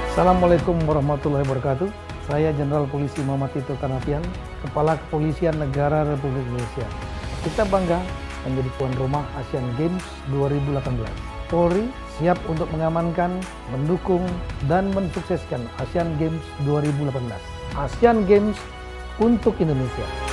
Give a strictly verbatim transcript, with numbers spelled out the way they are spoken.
Assalamualaikum warahmatullahi wabarakatuh. Saya Jenderal Polisi Muhammad Tito Karnavian, Kepala Kepolisian Negara Republik Indonesia. Kita bangga menjadi tuan rumah Asian Games dua ribu delapan belas. Polri siap untuk mengamankan, mendukung, dan mensukseskan Asian Games dua ribu delapan belas. Asian Games untuk Indonesia.